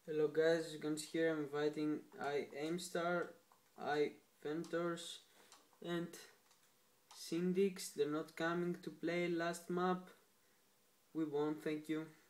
Hello guys, as you can see here I'm inviting Aimstar, Ventors and Syndix. They're not coming to play last map. We won, thank you.